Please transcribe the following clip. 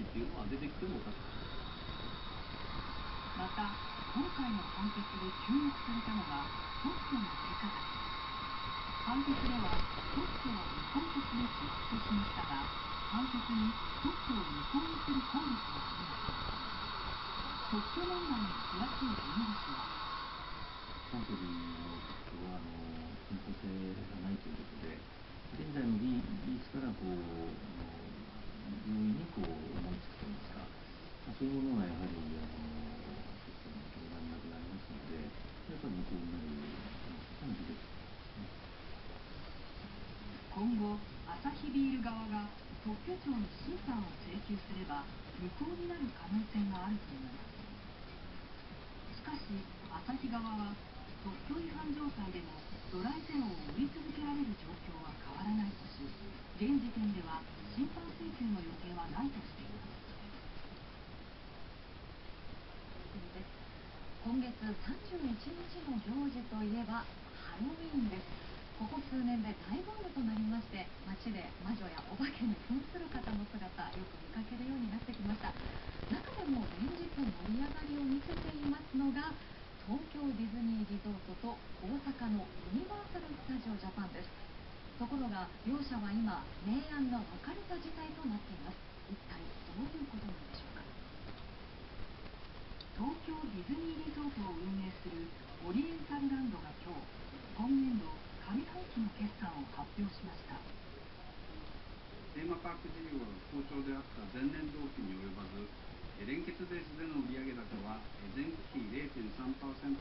っていうのは出てきてもおかしくない。 また、今回の判決で注目されたのが特許の在り方です。判決では特許を無効とすべきとしましたが、判決に特許を無効にする効力はありません。特許問題に詳しい弁護士は、 サントリーの特許は進歩性がないということで、現在の技術から容易に思いつくといいますか、そういうものがやはり特許の認められなくなりますので、やっぱり無効になる可能性が出てくるんですね。 今後、アサヒビール側が特許庁に審判を請求すれば無効になる可能性があるといいます。しかし、アサヒ側は特許違反状態でもドライゼロを売り続けられる状況は変わらないとし、現時点では審判請求の予定はないとしています。 今月31日の行事といえばハロウィーンです。ここ数年で大ブームとなりまして、街で魔女やお化けに扮する方の姿、よく見かけるようになってきました。中でも連日盛り上がりを見せていますのが、東京ディズニーリゾートと大阪のユニバーサル・スタジオ・ジャパンです。ところが両社は今、明暗が分かれた事態となっています。一体どういうことなんでしょうか。 東京ディズニーリゾートを運営するオリエンタルランドが今年度上半期の決算を発表しました。 テーマパーク事業が好調であった前年同期に及ばず、連結ベースでの売上高は前期比 0.3%